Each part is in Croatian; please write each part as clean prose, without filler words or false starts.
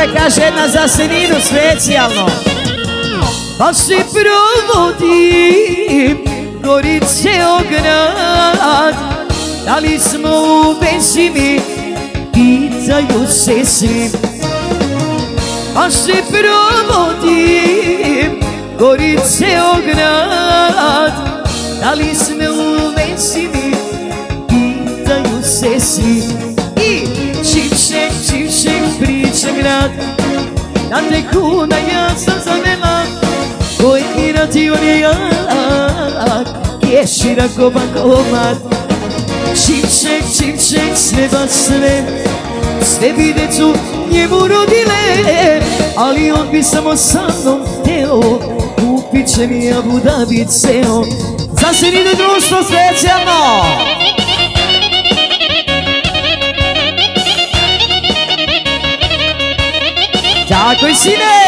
kaže jedna za Seninu specijalno. Pa se provodim Gorice grad, da li smo u vezi mi, pitaju se svi. Pa se provodim Gorice grad, da li smo u vezi mi, pitaju se svi. I čimšek priča grad, da te kuna ja sam zavela, koji mi radio je jak, je širako bankomat. Čimšek, sveba sve videcu njemu rodile, ali on bi samo sa mnom hteo, kupit će mi Abu Dhabi ceo. Za Seninu društvo specijalno! Tako i sine!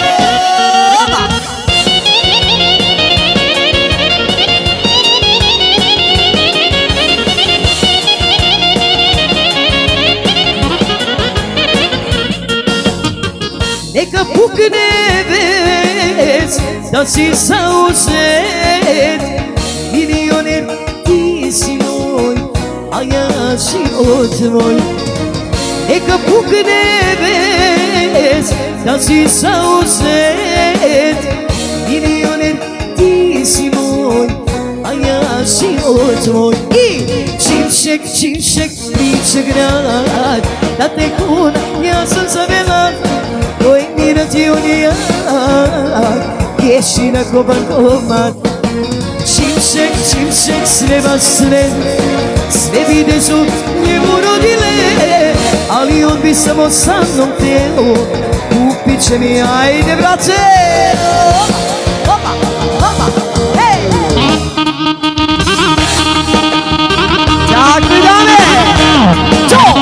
Neka pukne vez da si zauzet, milioner ti si moj, a ja život moj. Neka pukne vez da si zauzet, milioner ti si moj, a ja život moj. I čimšek priče grad, da te kuna ja sam zavela, koji mi radio je jak, je širako bankomat. Čimšek sveba sve vide su njemu rodile, ali on bi samo sa mnom hteo, kupit će mi, ajde brate! Opa, hej! Tako dame! Čo!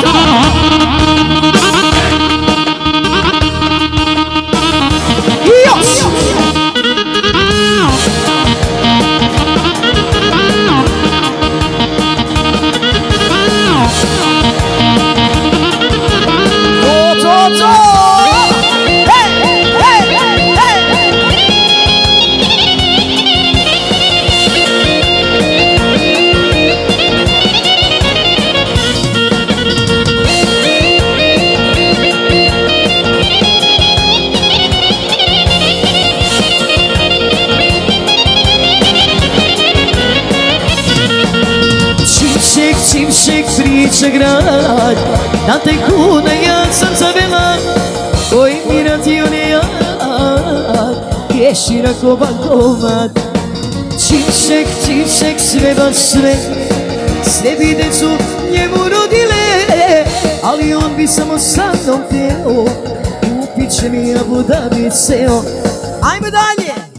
Čimšek priče grad, da te kuna ja sam zavela, koji mi radio je jak, je širako bankomat. Čimšek sveba sve videcu njemu rodile, ali on bi samo sa mnom hteo, kupit će mi Abu Dhabi ceo. Ajmo dalje!